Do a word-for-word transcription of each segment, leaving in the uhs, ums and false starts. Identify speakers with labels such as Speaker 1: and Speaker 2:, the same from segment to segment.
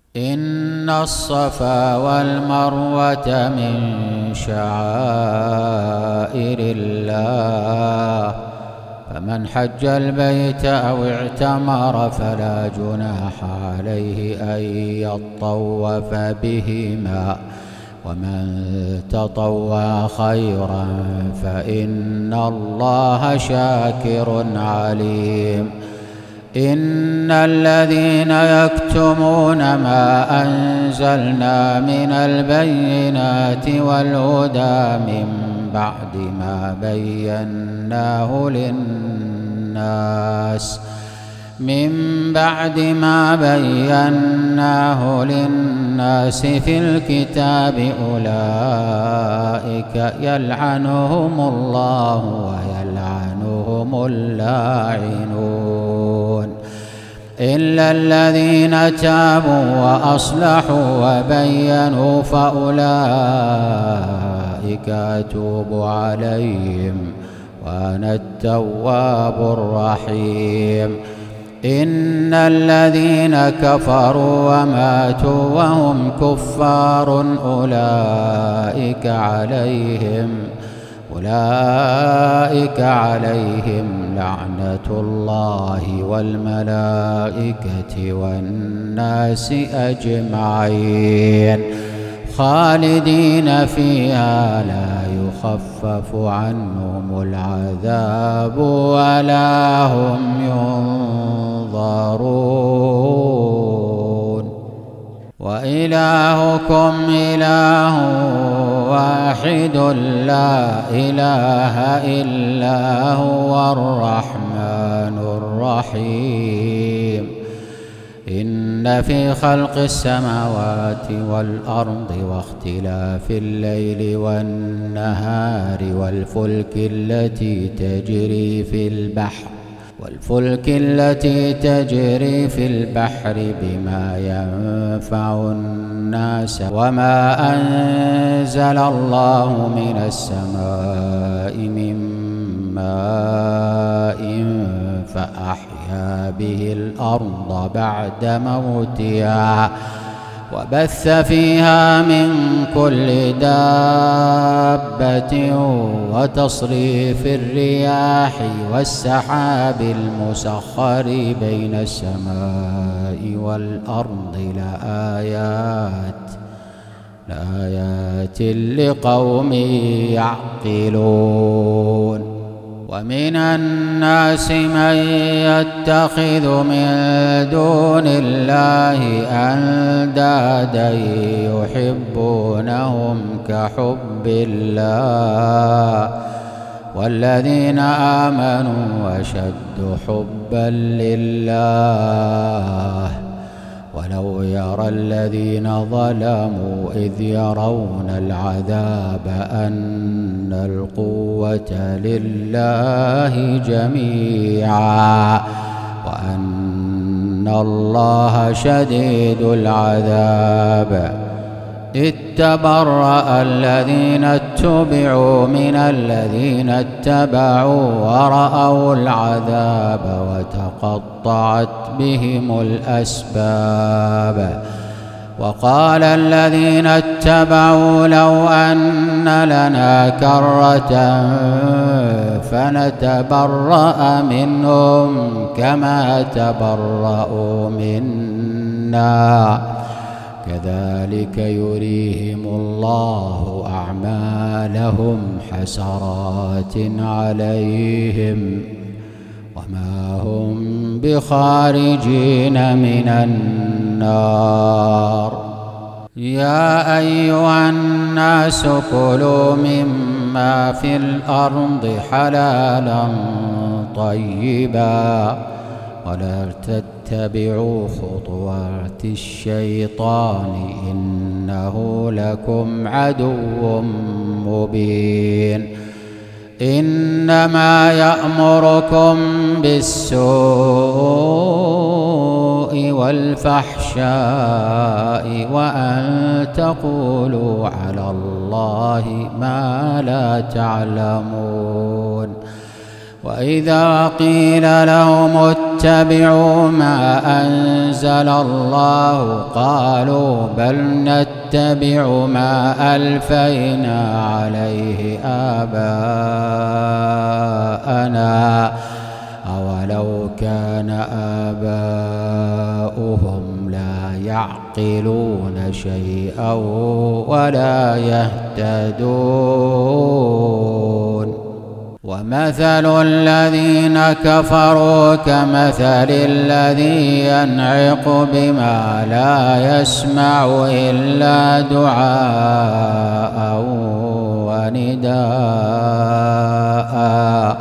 Speaker 1: إن الصفا والمروة من شعائر الله فمن حج البيت أو اعتمر فلا جناح عليه أن يطوف بهما ومن تطوع خيرا فإن الله شاكر عليم. إن الذين يكتمون ما أنزلنا من البينات والهدى من بعد ما بيناه للناس من بعد ما بيناه للناس في الكتاب أولئك يلعنهم الله ويلعنهم اللاعنون إلا الذين تابوا وأصلحوا وبينوا فأولئك أتوب عليهم وأنا التواب الرحيم. إن الذين كفروا وماتوا وهم كفار أولئك عليهم أولئك عليهم لعنة الله والملائكة والناس أجمعين خالدين فيها لا يخفف عنهم العذاب ولا هم ينظرون وإلهكم إله واحد لا إله إلا هو الرحمن الرحيم. إن في خلق السماوات والأرض واختلاف الليل والنهار والفلك التي تجري في البحر والفلك التي تجري في البحر بما ينفع الناس وما أنزل الله من السماء من ماء فأحيا به الأرض بعد موتها وبث فيها من كل دابة وتصريف الرياح والسحاب المسخر بين السماء والأرض لآيات لآيات لقوم يعقلون. ومن الناس من يتخذ من دون الله أندادا يحبونهم كحب الله والذين آمنوا أشد حبا لله ولو يرى الذين ظلموا إذ يرون العذاب أن القوة لله جميعا وأن الله شديد العذاب. إذ تبرأ الذين اتبعوا من الذين اتبعوا ورأوا العذاب وتقطعت بهم الأسباب. وقال الذين اتبعوا لو أن لنا كرة فنتبرأ منهم كما تبرأوا منا كذلك يريهم الله أعمالهم حسرات عليهم وما هم بخارجين من النار. يا أيها الناس كلوا مما في الأرض حلالا طيبا ولا تتبعوا خطوات الشيطان إنه لكم عدو مبين. إنما يأمركم بالسوء والفحشاء وأن تقولوا على الله ما لا تعلمون. وإذا قيل لهم نتبع ما أنزل الله قالوا بل نتبع ما ألفينا عليه آباءنا أولو كان آباؤهم لا يعقلون شيئا ولا يهتدون ومثل الذين كفروا كمثل الذي ينعق بما لا يسمع إلا دعاء ونداء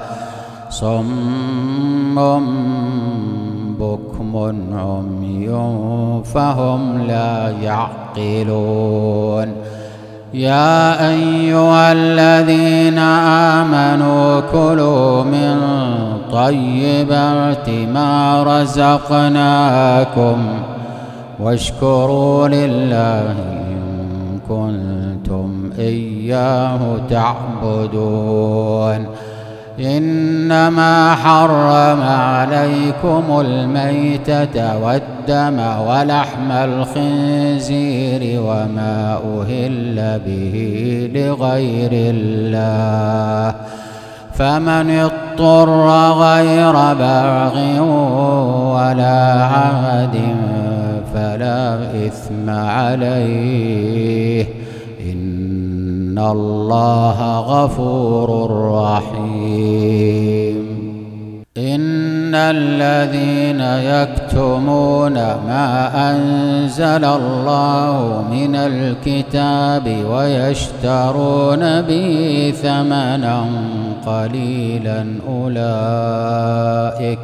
Speaker 1: صم بكم عمي فهم لا يعقلون يا أيها الذين آمنوا كلوا من طيبات ما رزقناكم واشكروا لله إن كنتم إياه تعبدون إنما حرم عليكم الميتة والدم ولحم الخنزير وما أهل به لغير الله فمن اضطر غير باغ ولا عاد فلا إثم عليه إن الله غفور رحيم إن الذين يكتمون ما أنزل الله من الكتاب ويشترون به ثمنا قليلا أولئك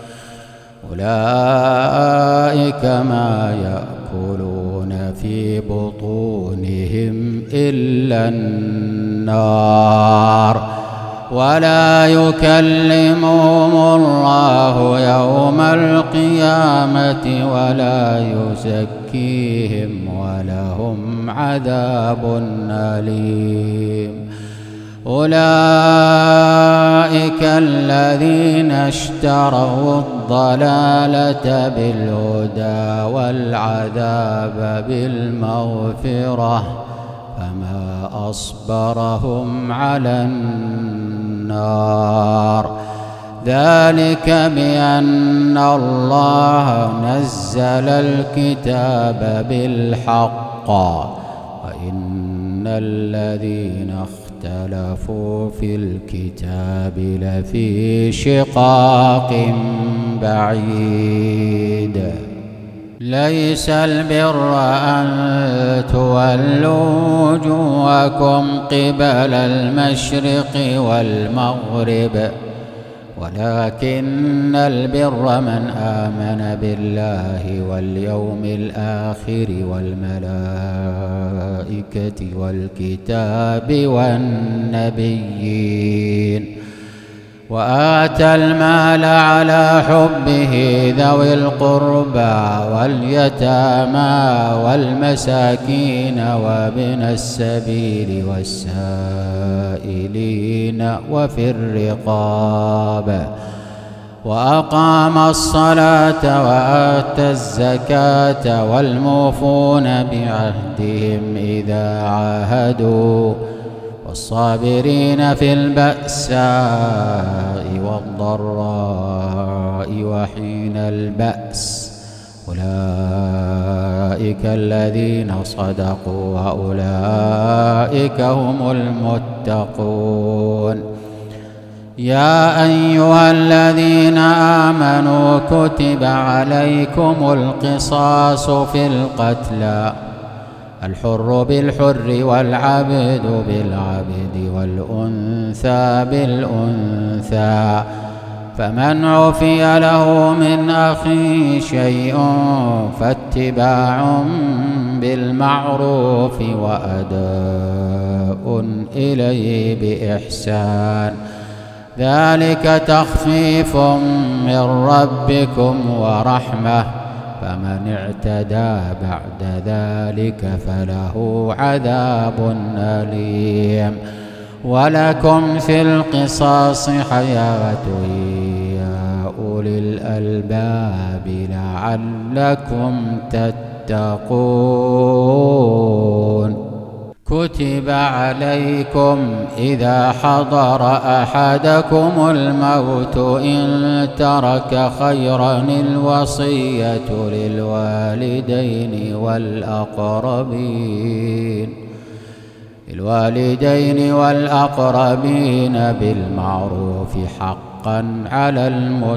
Speaker 1: أولئك ما يأكلون في بطونهم إلا النار ولا يكلمهم الله يوم القيامة ولا يزكيهم ولهم عذاب أليم أولئك الذين اشتروا الضلالة بالهدى والعذاب بالمغفرة فما أصبرهم على النار ذلك بأن الله نزل الكتاب بالحق وإن الذين اختلفوا في الكتاب لفي شقاق بعيد ليس البر أن تولوا وجوهكم قبل المشرق والمغرب ولكن البر من آمن بالله واليوم الآخر والملائكة والكتاب والنبيين وآتى المال على حبه ذوي القربى واليتامى والمساكين وابن السبيل والسائلين وفي الرقاب وأقام الصلاة وآتى الزكاة والموفون بعهدهم إذا عاهدوا والصابرين في البأساء والضراء وحين البأس أولئك الذين صدقوا وأولئك هم المتقون يا أيها الذين آمنوا كتب عليكم القصاص في القتلى الحر بالحر والعبد بالعبد والأنثى بالأنثى فمن عفي له من أخيه شيء فاتباع بالمعروف وأداء إليه بإحسان ذلك تخفيف من ربكم ورحمة فمن اعتدى بعد ذلك فله عذاب أليم ولكم في القصاص حياة يا أولي أولي الألباب لعلكم تتقون. كتب عليكم إذا حضر أحدكم الموت إن ترك خيرا الوصية للوالدين والأقربين الوالدين والأقربين بالمعروف حقا على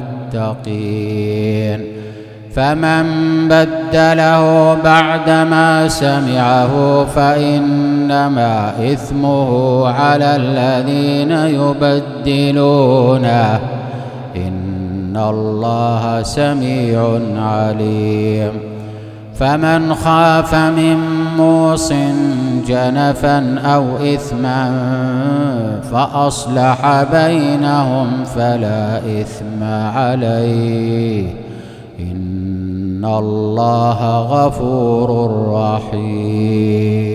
Speaker 1: المتقين. فمن بدله بعدما سمعه فإنما إثمه على الذين يبدلونه إن الله سميع عليم. فمن خاف من موص جنفا أو إثما فأصلح بينهم فلا إثم عليه إن الله غفور رحيم.